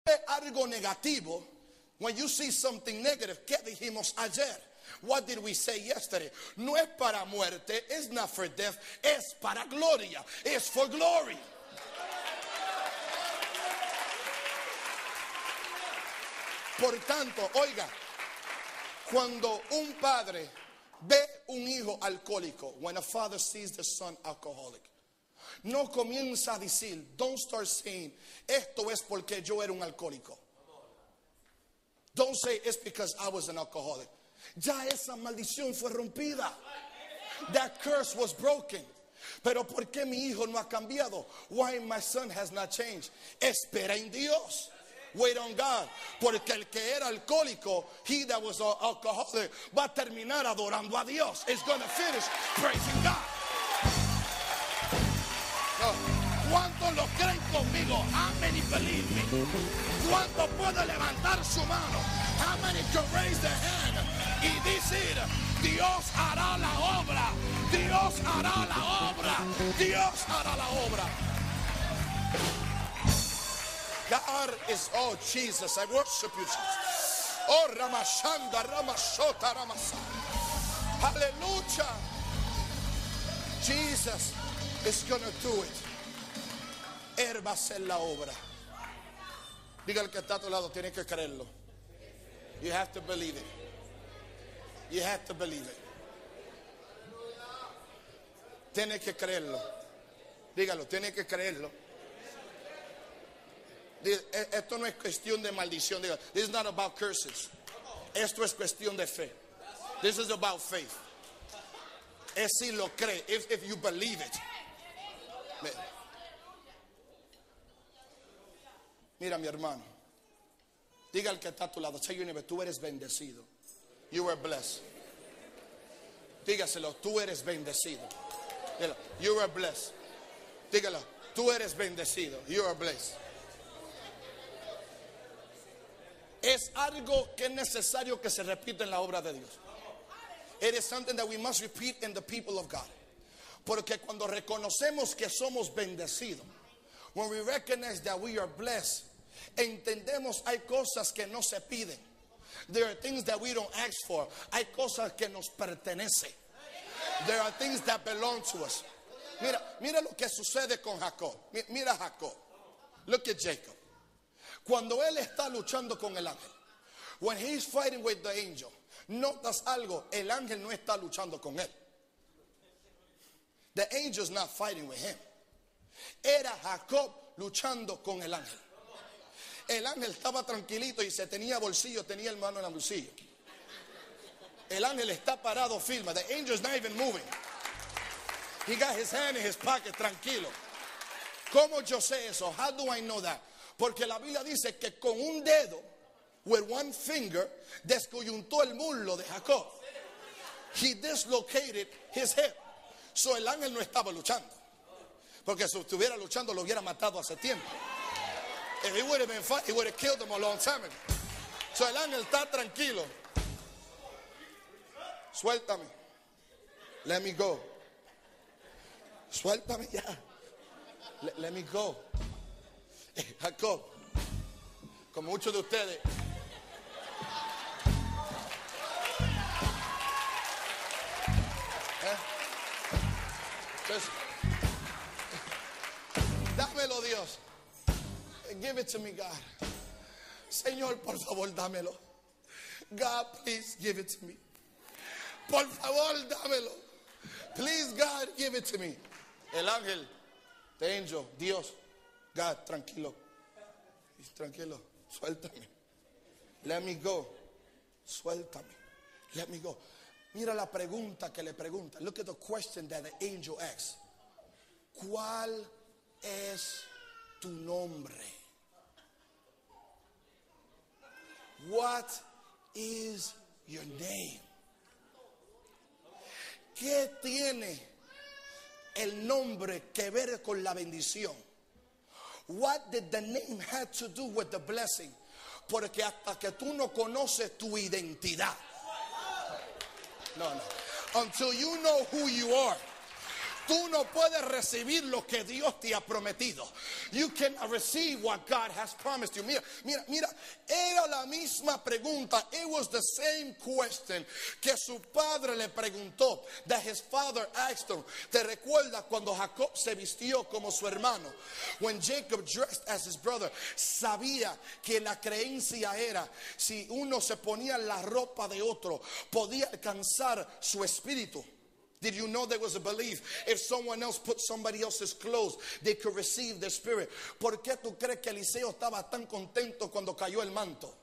algo negativo, when you see something negative, ¿qué dijimos ayer? What did we say yesterday? No es para muerte, it's not for death, es para gloria, it's for glory. Por tanto, oiga, cuando un padre ve un hijo alcohólico, when a father sees the son alcoholic, no comienza a decir, don't start saying, esto es porque yo era un alcohólico. Don't say it's because I was an alcoholic. Ya esa maldición fue rompida. That curse was broken. Pero ¿por qué mi hijo no ha cambiado? Why my son has not changed? Espera en Dios. Wait on God. Porque el que era alcohólico, he that was an alcoholic, va a terminar adorando a Dios. It's going to finish praising God. ¿Cuántos lo creen conmigo? How many believe me? ¿Cuántos pueden levantar su mano? How many can raise their hand y decir, Dios hará la obra, Dios hará la obra, Dios hará la obra? God is, oh Jesus, I worship you, Jesus. Oh Ramashanda, Ramashota, Ramasa. Hallelujah. Jesus is going to do it. Él va a hacer la obra. Diga el que está a tu lado, tiene que creerlo. You have to believe it. You have to believe it. Tiene que creerlo. Dígalo, tiene que creerlo. Esto no es cuestión de maldición. Diga, this is not about curses. Esto es cuestión de fe. This is about faith. Es si lo cree, if you believe it. Mira, mi hermano, diga al que está a tu lado, say your neighbor, tú eres bendecido. You were blessed. Dígaselo, tú eres bendecido. Dígalo, you were blessed. Dígalo, tú eres bendecido. You are blessed. Es algo que es necesario que se repita en la obra de Dios. It is something that we must repeat in the people of God. Porque cuando reconocemos que somos bendecidos, when we recognize that we are blessed, entendemos hay cosas que no se piden. There are things that we don't ask for. Hay cosas que nos pertenecen. There are things that belong to us. Mira lo que sucede con Jacob. Mira Jacob. Look at Jacob. Cuando él está luchando con el ángel, when he's fighting with the angel, notas algo, el ángel no está luchando con él. The angel's not fighting with him. Era Jacob luchando con el ángel. El ángel estaba tranquilito y se tenía bolsillo, tenía el mano en el bolsillo. El ángel está parado firme. The angel's not even moving. He got his hand in his pocket, tranquilo. ¿Cómo yo sé eso? How do I know that? Porque la Biblia dice que con un dedo, with one finger, descoyuntó el muslo de Jacob. He dislocated his hip. So el ángel no estaba luchando. Porque si estuviera luchando lo hubiera matado hace tiempo. If he would have been fighting, he would have killed him a long time ago. So el ángel está tranquilo. Suéltame. Let me go. Suéltame ya. Let me go. Jacob, como muchos de ustedes, entonces, dámelo, Dios. Give it to me, God. Señor, por favor, dámelo. God, please give it to me. Por favor, dámelo. Please, God, give it to me. El ángel, the angel, Dios, God, tranquilo. Tranquilo, suéltame. Let me go. Suéltame. Let me go. Mira la pregunta que le pregunta. Look at the question that the angel asks. ¿Cuál es tu nombre? What is your name? ¿Qué tiene el nombre que ver con la bendición? What did the name have to do with the blessing? Porque hasta que tú no conoces tu identidad. No. Until you know who you are. Tú no puedes recibir lo que Dios te ha prometido. You cannot receive what God has promised you. Mira, era la misma pregunta. It was the same question que su padre le preguntó. That his father asked him. ¿Te recuerdas cuando Jacob se vistió como su hermano? When Jacob dressed as his brother. Sabía que la creencia era, si uno se ponía la ropa de otro, podía alcanzar su espíritu. Did you know there was a belief? If someone else put somebody else's clothes, they could receive the spirit. ¿Por qué tú crees que Eliseo estaba tan contento cuando cayó el manto?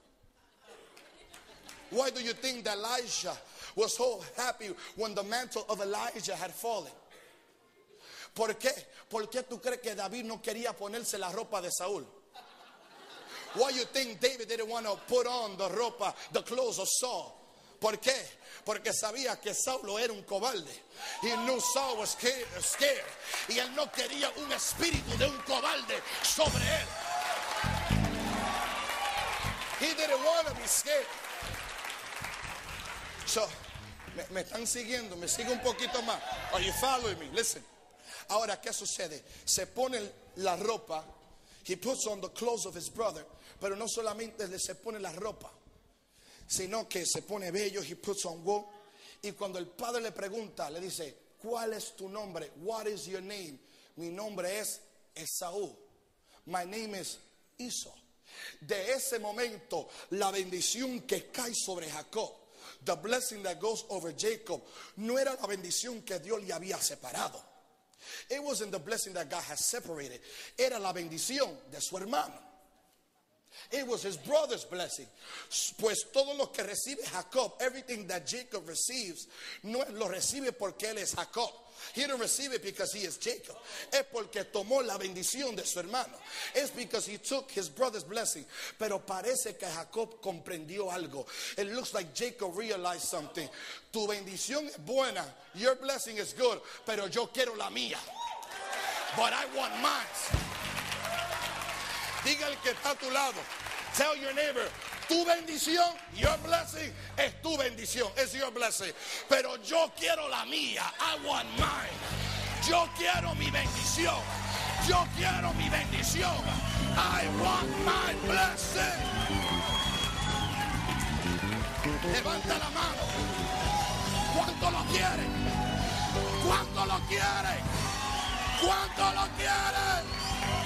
Why do you think that Elijah was so happy when the mantle of Elijah had fallen? ¿Por qué? ¿Por qué tú crees que David no quería ponerse la ropa de Saúl? Why you think David didn't want to put on the clothes of Saul? ¿Por qué? Porque sabía que Saulo era un cobarde. He knew Saul was scared. Y él no quería un espíritu de un cobarde sobre él. He didn't want to be scared. So, me están siguiendo, me sigue un poquito más. Are you following me? Listen. Ahora, ¿qué sucede? Se pone la ropa. He puts on the clothes of his brother. Pero no solamente se pone la ropa, sino que se pone bello. He puts on wool. Y cuando el padre le pregunta, le dice, ¿cuál es tu nombre? What is your name? Mi nombre es Esaú. My name is Esau. De ese momento, la bendición que cae sobre Jacob, the blessing that goes over Jacob, no era la bendición que Dios le había separado. It wasn't the blessing that God has separated. Era la bendición de su hermano. It was his brother's blessing. Pues todo lo que recibe Jacob, everything that Jacob receives, no lo recibe porque él es Jacob. He didn't receive it because he is Jacob. Es porque tomó la bendición de su hermano. It's because he took his brother's blessing. Pero parece que Jacob comprendió algo. It looks like Jacob realized something. Tu bendición es buena. Your blessing is good. Pero yo quiero la mía. But I want mine. Diga el que está a tu lado. Tell your neighbor, tu bendición, your blessing, es tu bendición, es your blessing. Pero yo quiero la mía. I want mine. Yo quiero mi bendición. Yo quiero mi bendición. I want my blessing. Levanta la mano. ¿Cuánto lo quieren? ¿Cuánto lo quieren? ¿Cuánto lo quieren?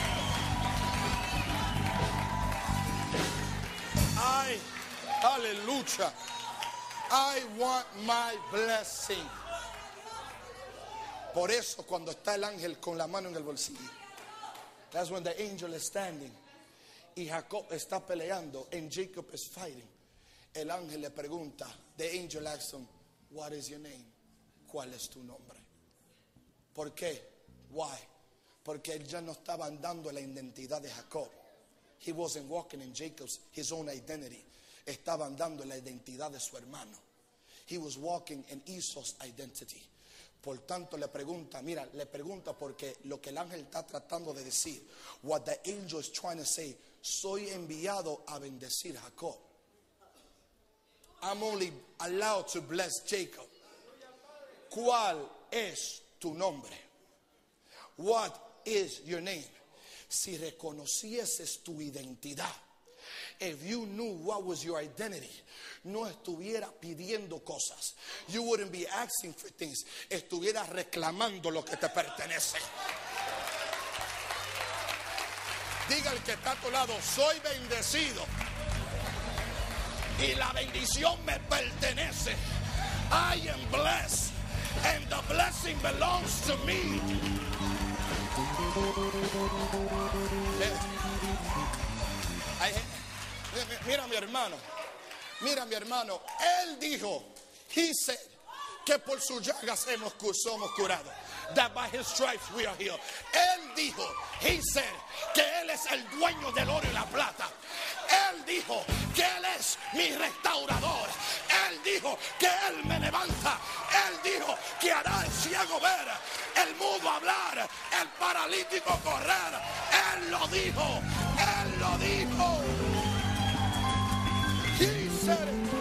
Aleluya. I want my blessing. Por eso cuando está el ángel con la mano en el bolsillo, that's when the angel is standing, y Jacob está peleando and Jacob is fighting. El ángel le pregunta, the angel asks him, what is your name? ¿Cuál es tu nombre? ¿Por qué? Why? Porque él ya no estaba andando en la identidad de Jacob. He wasn't walking in his own identity. Estaba andando en la identidad de su hermano. He was walking in Esau's identity. Por tanto le pregunta porque lo que el ángel está tratando de decir, what the angel is trying to say, soy enviado a bendecir a Jacob. I'm only allowed to bless Jacob. ¿Cuál es tu nombre? What is your name? Si reconocieses tu identidad, if you knew what was your identity, no estuviera pidiendo cosas. You wouldn't be asking for things. Estuvieras reclamando lo que te pertenece. Diga el que está a tu lado, soy bendecido y la bendición me pertenece. I am blessed and the blessing belongs to me. Mira mi hermano, él dijo, he said, que por sus llagas somos curados. That by his stripes we are healed. Él dijo, he said, que él es el dueño del oro y la plata. Él dijo que él es mi restaurador. Él dijo que él me levanta. Él dijo que hará el ciego ver, el mudo hablar, el paralítico correr. Él lo dijo. Él lo dijo. He said it.